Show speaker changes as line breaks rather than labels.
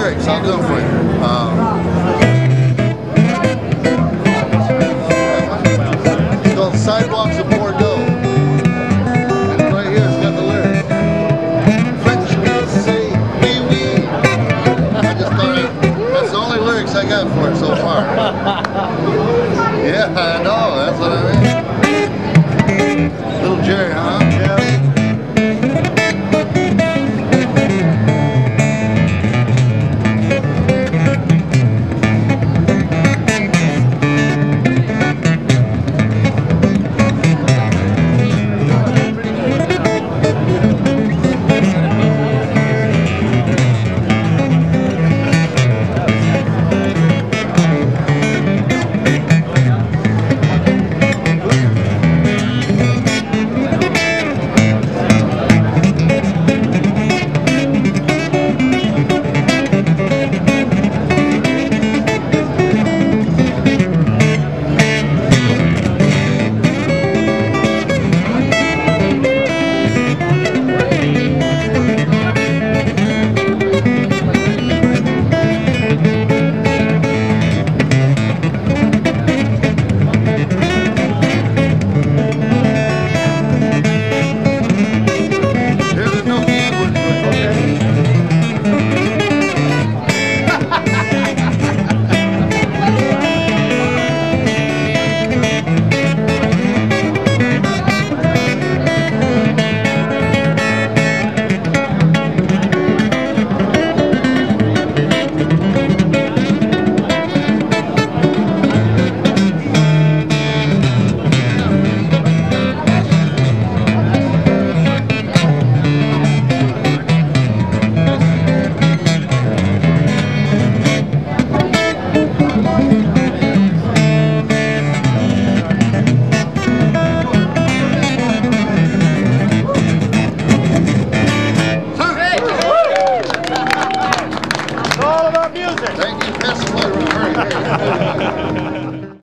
lyrics. I'll do them for you. It's called Sidewalks of Bordeaux. And right here it's got the lyrics. French girls say, wee wee. I just thought that's the only lyrics I got for it so far. Yeah, I know. That's what I mean. Little Jerry, huh? Yeah. Thank you, Pennsylvania.